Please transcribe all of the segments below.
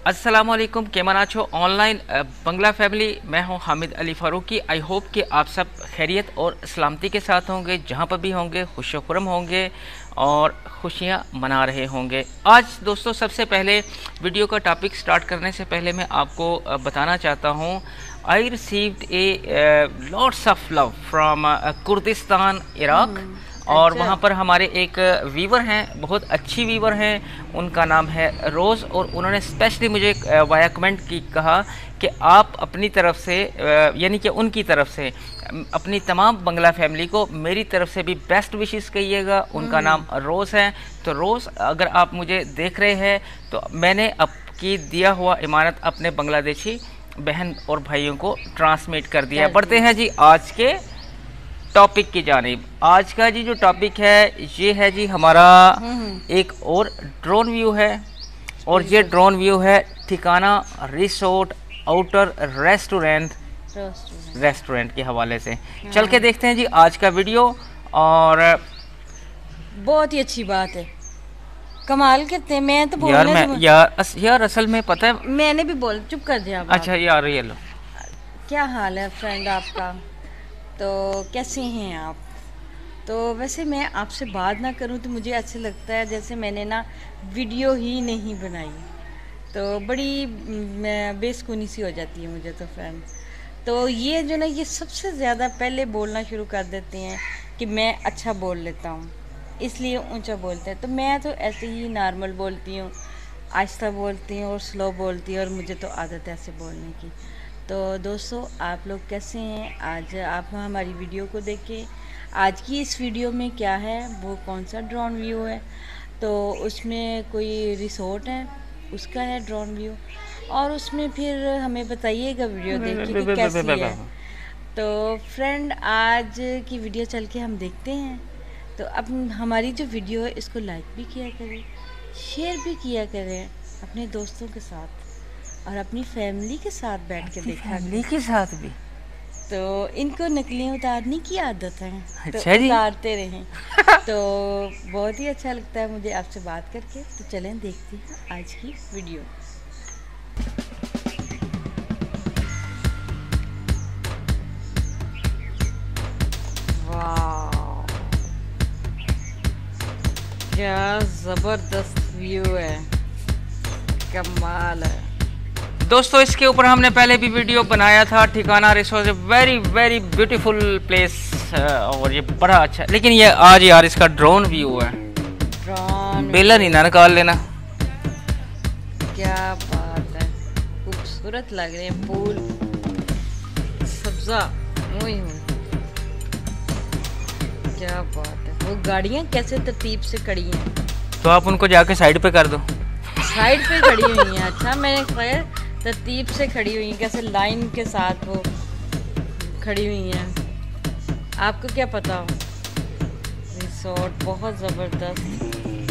अस्सलामुअलैकुम, केमन आछो ऑनलाइन बंगला फैमिली। मैं हूं हामिद अली फारूकी। आई होप कि आप सब खैरियत और सलामती के साथ होंगे, जहां पर भी होंगे खुश खुरम होंगे और खुशियां मना रहे होंगे। आज दोस्तों, सबसे पहले वीडियो का टॉपिक स्टार्ट करने से पहले मैं आपको बताना चाहता हूं, I received a lots of love from Kurdistan Iraq. और अच्छा। वहाँ पर हमारे एक वीवर हैं, बहुत अच्छी वीवर हैं, उनका नाम है रोज़। और उन्होंने स्पेशली मुझे वाया कमेंट की कहा कि आप अपनी तरफ से यानी कि उनकी तरफ से अपनी तमाम बंगला फैमिली को मेरी तरफ से भी बेस्ट विशेस कहिएगा। उनका नाम रोज़ है। तो रोज़, अगर आप मुझे देख रहे हैं तो मैंने आपकी दिया हुआ इमानत अपने बांग्लादेशी बहन और भाइयों को ट्रांसमिट कर दिया। बढ़ते हैं जी आज के टॉपिक की जानिब। आज का जी जो टॉपिक है ये है जी हमारा एक और ड्रोन व्यू है। और ये ड्रोन व्यू है ठिकाना रिसोर्ट आउटर रेस्टोरेंट के हवाले से। चल के देखते हैं जी आज का वीडियो। और बहुत ही अच्छी बात है, कमाल करते हैं। मैं तो यार बोलने यार असल में पता है, मैंने भी बोल, चुप कर दिया। अच्छा यार ये लो, क्या हाल है फ्रेंड आपका? तो कैसे हैं आप? तो वैसे मैं आपसे बात ना करूं तो मुझे अच्छा लगता है, जैसे मैंने ना वीडियो ही नहीं बनाई तो बड़ी बेसुकूनी सी हो जाती है मुझे तो फ्रेंड। तो ये जो ना, ये सबसे ज़्यादा पहले बोलना शुरू कर देते हैं कि मैं अच्छा बोल लेता हूँ इसलिए ऊंचा बोलते हैं। तो मैं तो ऐसे ही नॉर्मल बोलती हूँ, आहिस्ता बोलती हूँ और स्लो बोलती हूँ, और मुझे तो आदत है ऐसे बोलने की। तो दोस्तों, आप लोग कैसे हैं? आज आप हमारी वीडियो को देखें। आज की इस वीडियो में क्या है, वो कौन सा ड्रोन व्यू है? तो उसमें कोई रिसोर्ट है, उसका है ड्रोन व्यू। और उसमें फिर हमें बताइएगा वीडियो देख के कि कैसी है। तो फ्रेंड, आज की वीडियो चल के हम देखते हैं। तो अब हमारी जो वीडियो है इसको लाइक भी किया करें, शेयर भी किया करें अपने दोस्तों के साथ और अपनी फैमिली के साथ बैठ के देखा, फैमिली के साथ भी। तो इनको नकलियाँ उतारने की आदत है तो अच्छा जी। उतारते रहें। तो बहुत ही अच्छा लगता है मुझे आपसे बात करके। तो चलें देखते हैं आज की वीडियो। वाह, क्या ज़बरदस्त व्यू है, कमाल है। दोस्तों, इसके ऊपर हमने पहले भी वीडियो बनाया था। Thikana resort, very very beautiful place. और ये बड़ा अच्छा, लेकिन ये आज यार इसका ड्रोन व्यू है। ड्रोन बेलन ही ना निकाल लेना। क्या बात है, खूबसूरत लग रहे हैं फूल सब्जा। ओए होए, क्या बात है। वो गाड़ियाँ कैसे तरतीब से खड़ी हैं। तो आप उनको जाके साइड पे कर दो। साइड पे खड़ी हुई हैं? अच्छा, मैंने खैर तरतीब से खड़ी हुई हैं, कैसे लाइन के साथ वो खड़ी हुई हैं। आपको क्या पता हो। रिसोर्ट बहुत ज़बरदस्त।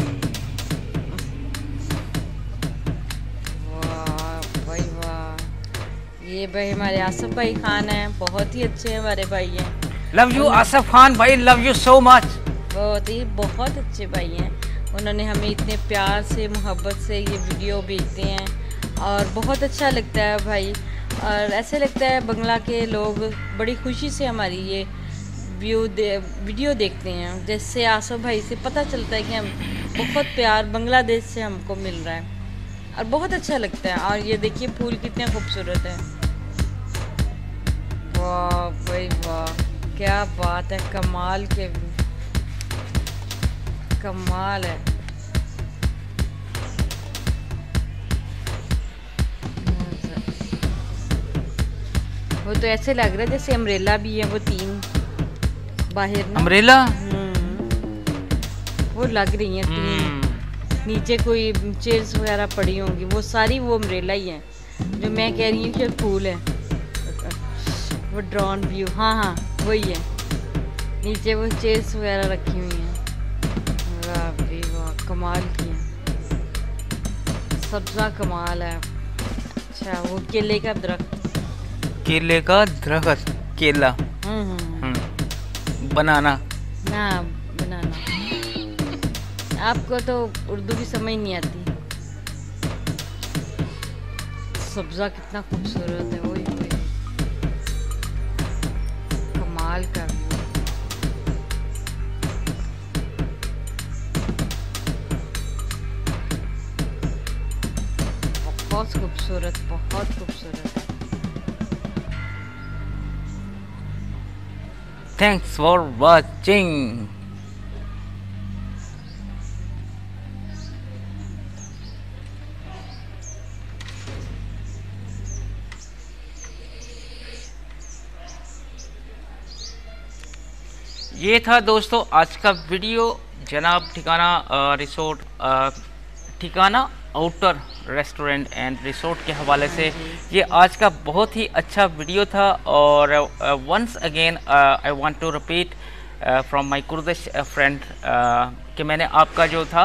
वाह भाई वाह। ये भाई हमारे आसिफ भाई खान हैं, बहुत ही अच्छे हमारे भाई हैं। लव यू आसिफ खान भाई, लव यू सो मच। बहुत अच्छे भाई हैं। उन्होंने हमें इतने प्यार से, मोहब्बत से ये वीडियो भेजते हैं और बहुत अच्छा लगता है भाई। और ऐसे लगता है बंगला के लोग बड़ी खुशी से हमारी ये वीडियो देखते हैं। जैसे आसफ भाई से पता चलता है कि हम बहुत प्यार बांग्लादेश से हमको मिल रहा है और बहुत अच्छा लगता है। और ये देखिए फूल कितने खूबसूरत हैं। वाह भाई वाह, क्या बात है, कमाल के कमाल है। वो तो ऐसे लग रहा है जैसे अम्ब्रेला भी है, वो तीन बाहर ना अम्ब्रेला। वो लग रही हैं तीन। नीचे कोई चेयर्स वगैरह पड़ी होंगी, वो सारी वो अम्ब्रेला ही है। जो मैं कह रही हूँ कि फूल है, वो ड्रोन व्यू। हाँ हाँ, वही है। नीचे वो चेयर्स वगैरह रखी हुई हैं। वाह भाई वाह, कमाल की है, सब्जा कमाल है। अच्छा, वो केले का दरख्त, केले का दरख्त, केला, बनाना ना बनाना। आपको तो उर्दू की समझ नहीं आती। सब्जा कितना खूबसूरत है, ओए ओए कमाल का व्यू। बहुत खूबसूरत, बहुत खूबसूरत। Thanks for watching. ये था दोस्तों आज का वीडियो जनाब ठिकाना रिसोर्ट, ठिकाना आउटर रेस्टोरेंट एंड रिसोर्ट के हवाले से। ये आज का बहुत ही अच्छा वीडियो था। और once again I want to repeat from my Kurdish friend कि मैंने आपका जो था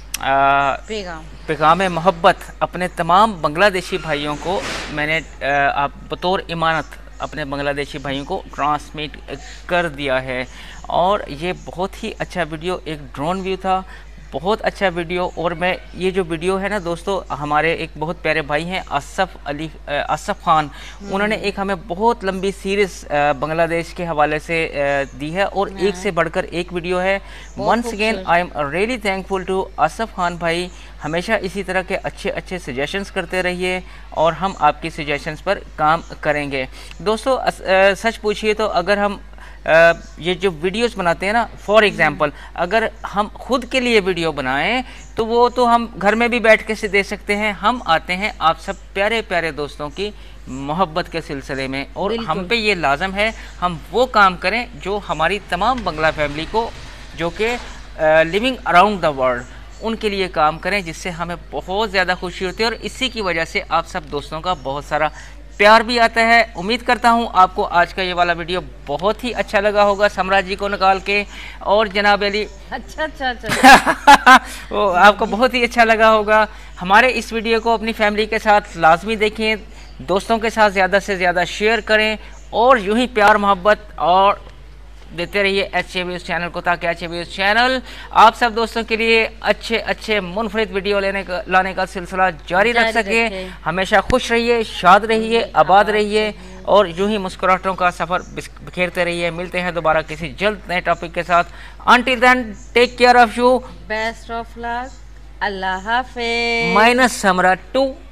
पैगाम मोहब्बत अपने तमाम बांग्लादेशी भाइयों को मैंने आप बतौर इमानत अपने बांग्लादेशी भाइयों को ट्रांसमिट कर दिया है। और ये बहुत ही अच्छा वीडियो, एक ड्रोन व्यू था, बहुत अच्छा वीडियो। और मैं ये जो वीडियो है ना दोस्तों, हमारे एक बहुत प्यारे भाई हैं असफ खान, उन्होंने एक हमें बहुत लंबी सीरीज़ बांग्लादेश के हवाले से दी है और एक से बढ़कर एक वीडियो है। Once again I am really thankful to Asaf Khan भाई। हमेशा इसी तरह के अच्छे अच्छे सजेशंस करते रहिए और हम आपकी सजेशंस पर काम करेंगे। दोस्तों सच पूछिए तो अगर हम ये जो वीडियोस बनाते हैं ना, फॉर एग्जांपल अगर हम खुद के लिए वीडियो बनाएं तो वो तो हम घर में भी बैठ के से दे सकते हैं। हम आते हैं आप सब प्यारे प्यारे दोस्तों की मोहब्बत के सिलसिले में, और हम पे ये लाजम है हम वो काम करें जो हमारी तमाम बंगला फैमिली को, जो कि लिविंग अराउंड द वर्ल्ड, उनके लिए काम करें, जिससे हमें बहुत ज़्यादा खुशी होती है। और इसी की वजह से आप सब दोस्तों का बहुत सारा प्यार भी आता है। उम्मीद करता हूं आपको आज का ये वाला वीडियो बहुत ही अच्छा लगा होगा, सम्राट जी को निकाल के। और जनाब अली अच्छा वो आपको बहुत ही अच्छा लगा होगा। हमारे इस वीडियो को अपनी फैमिली के साथ लाजमी देखें, दोस्तों के साथ ज़्यादा से ज़्यादा शेयर करें और यूं ही प्यार मोहब्बत और देते रहिए अच्छे व्यूज़ चैनल को, ताकि अच्छे व्यूज़ चैनल आप सब दोस्तों के लिए अच्छे अच्छे मुनफरिद वीडियो लाने का सिलसिला जारी रख सके। हमेशा खुश रहिए, शाद रहिए, आबाद रहिए और यूं ही मुस्कुराहटों का सफ़र बिखेरते रहिए। मिलते हैं दोबारा किसी जल्द नए टॉपिक के साथ। Until then take care of you, best of luck, अल्लाह हाफिज़। माइनस सम्राट 2।